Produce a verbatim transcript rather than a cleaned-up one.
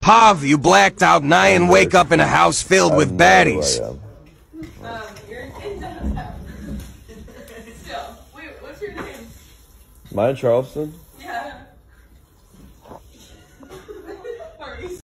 Hav, you blacked out nigh and wake up in a house filled with baddies. Um, you're in downtown. Still, wait, what's your name? Mine Charleston.